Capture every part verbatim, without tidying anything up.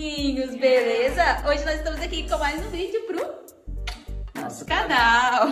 amorzinhos, beleza? Hoje nós estamos aqui com mais um vídeo pro nosso canal.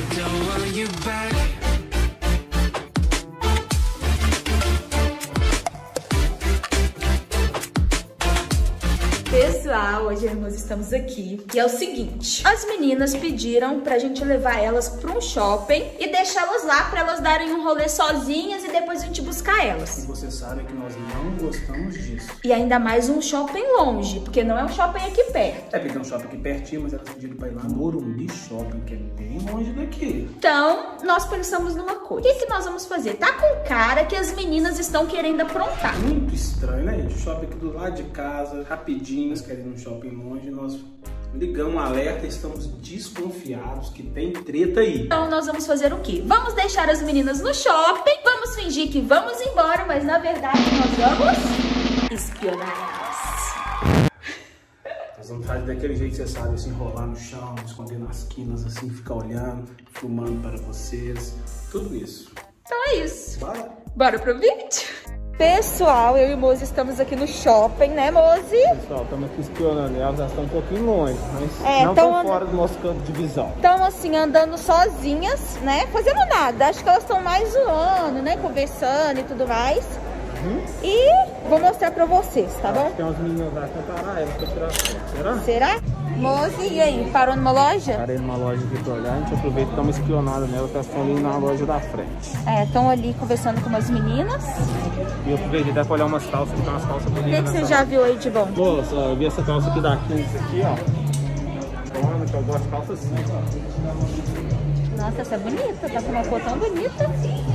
Pessoal, hoje nós estamos aqui e é o seguinte, as meninas pediram pra gente levar elas pra um shopping e deixá-las lá pra elas darem um rolê sozinhas e depois a gente buscar elas. E você sabe que nós não gostamos disso. E ainda mais um shopping longe, porque não é um shopping aqui perto. É, porque tem um shopping aqui pertinho, mas elas pediram pra ir lá no Morumbi Shopping, que é bem longe daqui. Então, nós pensamos numa coisa. O que, que nós vamos fazer? Tá com cara que as meninas estão querendo aprontar. Muito estranho, né, gente? Shopping aqui do lado de casa, rapidinho. Nós queremos um shopping longe, nós ligamos um alerta e estamos desconfiados que tem treta aí. Então nós vamos fazer o quê? Vamos deixar as meninas no shopping, vamos fingir que vamos embora, mas na verdade nós vamos espionar elas. Nós vamos fazer daquele jeito, você sabe, assim, enrolar no chão, esconder nas quinas, assim, ficar olhando, filmando para vocês, tudo isso. Então é isso. Bora? Bora pro vídeo? Pessoal, eu e o Mozi estamos aqui no shopping, né, Mozi? Pessoal, estamos aqui espionando elas, elas estão um pouquinho longe, mas é, não estão fora do nosso campo de visão. Estão assim, andando sozinhas, né, fazendo nada. Acho que elas estão mais zoando, né, conversando e tudo mais. Uhum. E vou mostrar pra vocês, tá bom? Tem umas meninas lá que vão parar elas pra tirar foto, será? Será? Mozi, e aí, parou numa loja? Parei numa loja aqui pra olhar, a gente aproveita e dá uma espionada nela, que elas estão ali na loja da frente. É, estão ali conversando com umas meninas. E eu aproveitei até pra olhar umas calças, que tem umas calças bonitas. O que, que você já viu aí de bom? Moça, eu vi essa calça aqui da quinze aqui, ó. Toma, que eu gosto de calça assim, ó. Nossa, essa é bonita, tá com uma cor tão bonita.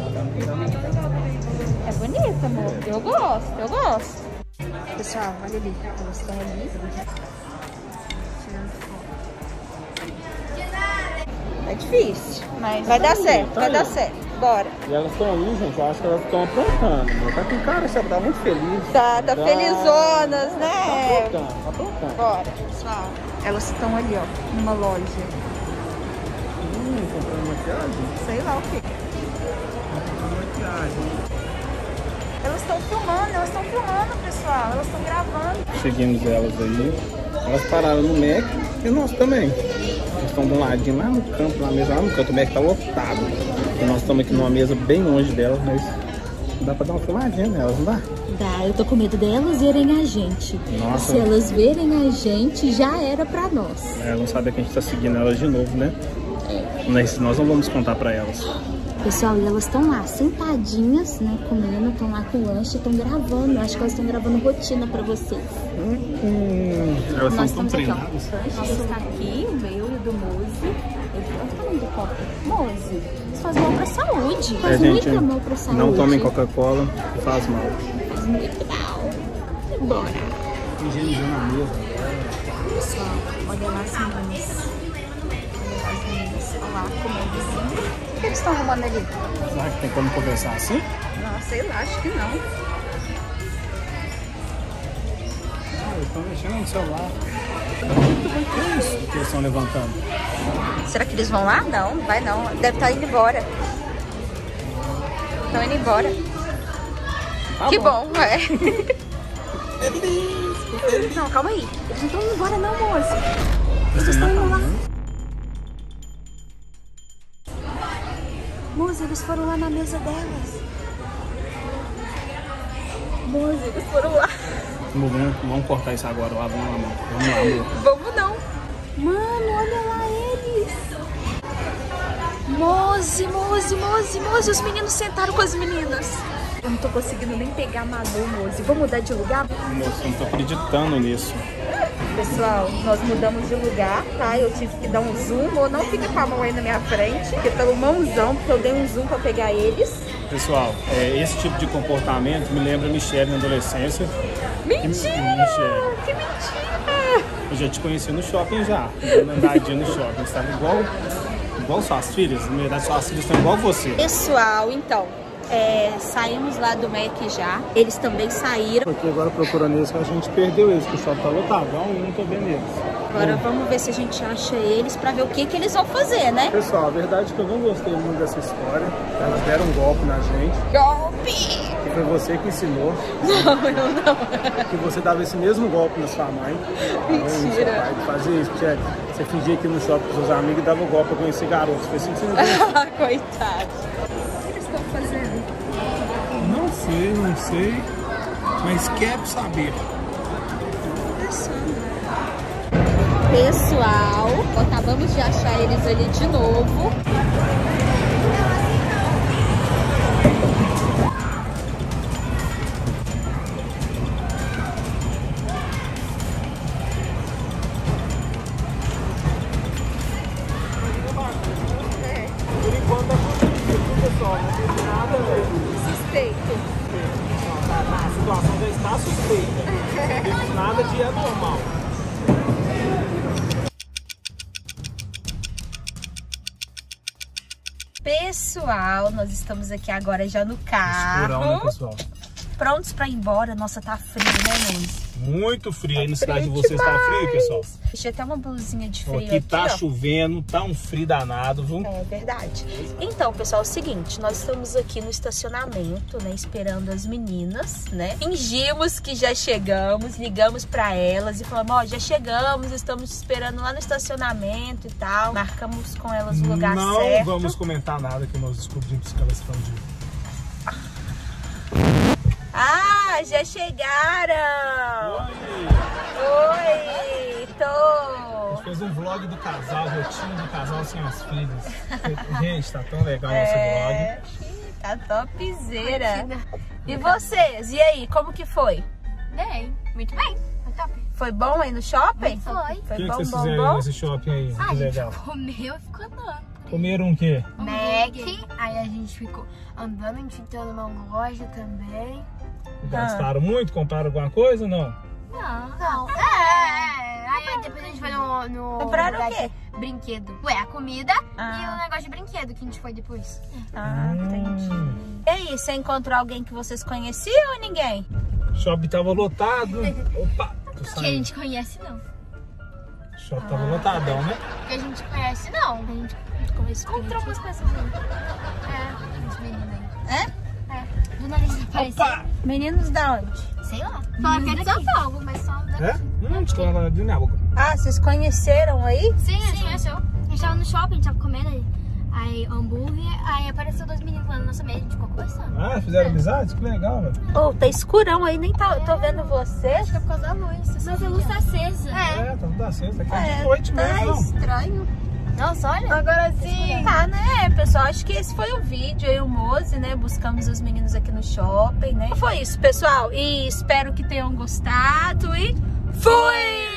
É bonita, amor. Eu gosto, eu gosto. Pessoal, olha ali, elas estão ali. É difícil, mas vai dar certo, vai dar certo. Bora. E elas estão ali, gente, eu acho que elas estão aprontando. Tá com cara, você tá muito feliz. Tá, tá felizonas, né? Tá aprontando, tá aprontando. Bora. Pessoal, elas estão ali, ó, numa loja. Hum, comprando maquiagem? Sei lá o quê. Comprando maquiagem. Elas estão filmando, elas estão filmando, pessoal. Elas estão gravando. Seguimos elas aí. Elas pararam no Mac e nós também. Elas estão de um ladinho lá no campo, na mesa lá no canto. O Mac tá lotado. E nós estamos aqui numa mesa bem longe delas, mas dá pra dar uma filmadinha nelas, não dá? Dá, eu tô com medo delas verem a gente. Nossa. Se elas verem a gente, já era pra nós. É, não sabe que a gente tá seguindo elas de novo, né? É. Mas nós não vamos contar pra elas. Pessoal, e elas estão lá, sentadinhas, né, comendo, estão lá com lanche, estão gravando. Acho que elas estão gravando rotina pra vocês. Hum, hum. Elas Nós estão treinadas. Nós está aqui, o meu e o do Mozi. Ele falou, tá tomando coca. Mozi, isso faz mal pra saúde. Faz é, gente, muito mal pra saúde. Não tomem Coca-Cola, faz mal. Faz muito mal. Bora. Higienizando a mesa. Pessoal, olha lá as meninas. Olha lá as meninas. Olha lá, comendo. O que eles estão arrumando ali? Será que tem como conversar assim? Não, sei lá, acho que não. Ah, eles estão mexendo no celular. O que é isso que eles estão levantando? Será que eles vão lá? Não, não vai não. Deve estar indo embora. Estão indo embora. Tá Que bom, bom, é. Não, calma aí. Eles não estão indo embora não, moça. Eles estão indo lá. Moça, eles foram lá na mesa delas. Moça, eles foram lá. Vamos, vamos cortar isso agora, lá, vamos lá, mano. Vamos lá, amor. Vamos não. Mano, olha lá eles. Mozi, Mozi, Mozi, Mozi. Os meninos sentaram com as meninas. Eu não tô conseguindo nem pegar a Manu, Mozi. Vamos mudar de lugar? Moça, eu não tô acreditando nisso. Pessoal, nós mudamos de lugar, tá? Eu tive que dar um zoom, ou não fica com a mão aí na minha frente, porque pelo mãozão, porque eu dei um zoom pra pegar eles. Pessoal, é, esse tipo de comportamento me lembra Michelle na adolescência. Mentira! Michelle. Que mentira! Eu já te conheci no shopping já, dando andadinha no shopping. Você estava igual, igual suas filhas, na verdade suas filhas estão igual você. Pessoal, então, é, saímos lá do Mac já, eles também saíram. Porque agora procurando eles, que a gente perdeu eles, que o shopping tá lotado, eu não tô vendo eles. Agora vamos ver se a gente acha eles pra ver o que, que eles vão fazer, né? Pessoal, a verdade é que eu não gostei muito dessa história. Elas deram um golpe na gente. Golpe! foi você que ensinou. Não, eu não. Que você dava esse mesmo golpe na sua mãe. Mentira. Pai, fazia isso, você, você fingia que no shopping com seus amigos e dava o golpe pra conhecer garotos. Foi assim que você não Coitado. O que eles estão fazendo? Não sei, não sei, mas quero saber. Pessoal, acabamos de achar eles ali de novo. Por enquanto é positivo, pessoal. Não tem nada Suspeito. A situação já está suspeita. Não tem nada de anormal. Pessoal, nós estamos aqui agora já no carro. Escurão, né, pessoal? Prontos pra ir embora. Nossa, tá frio, né, Luiz? Muito frio. Aí na Frio cidade de vocês tá frio, pessoal? Deixa até uma blusinha de frio Aqui, aqui, tá ó. chovendo, tá um frio danado, viu? É verdade. Então, pessoal, é o seguinte, nós estamos aqui no estacionamento, né, esperando as meninas, né? Fingimos que já chegamos, ligamos pra elas e falamos, ó, já chegamos, estamos esperando lá no estacionamento e tal. Marcamos com elas o lugar Não certo. Não vamos comentar nada que nós descobrimos que elas estão de... Ah, já chegaram! Oi! Oi, tô! Fez um vlog do casal, rotina do casal sem as filhas. Gente, tá tão legal É, esse vlog. tá topzera. E vocês? E aí, como que foi? Bem, muito bem, foi top. Foi bom aí no shopping? Foi. Foi O que, que bom, vocês bom, fizeram bom? nesse shopping aí? Ah, que a gente legal. comeu e ficou andando. Comeram o quê? Mac, aí a gente ficou andando, a gente entrou numa loja também. Gastaram muito? Compraram alguma coisa ou não? Não, não. É, aí depois a gente foi no... no Compraram lugar o quê? de Brinquedo. Ué, a comida Ah. e o negócio de brinquedo que a gente foi depois. Ah, entendi. Hum. E aí, você encontrou alguém que vocês conheciam ou ninguém? O shopping tava lotado. Opa, tô Que a saindo. gente conhece não. O shopping tava lotadão, né? Que a gente conhece não. A gente encontrou umas pessoas aí. É, uns meninos aí. É? É, do nariz apareceu. Opa! Meninos da onde? Sei lá. Fala que é de São Paulo, mas só andando. É? Hum, estou lá de minha boca. Ah, vocês conheceram aí? Sim, a gente conheceu. A gente tava no shopping, a gente tava comendo aí, aí hambúrguer, aí apareceu dois meninos lá na nossa mesa, a gente ficou conversando. Ah, fizeram amizade? Que legal, velho. Ô, tá escurão aí, nem tá, eu tô vendo vocês. Acho que é por causa da luz. Mas a luz tá acesa. É. É, tá tudo acesa. Aqui é É, de noite tá mesmo, não. estranho. Nossa, olha. Agora sim. Tá, né, pessoal? Acho que esse foi o vídeo. Eu e o Mose, né? Buscamos os meninos aqui no shopping, né? Foi isso, pessoal. E espero que tenham gostado e fui!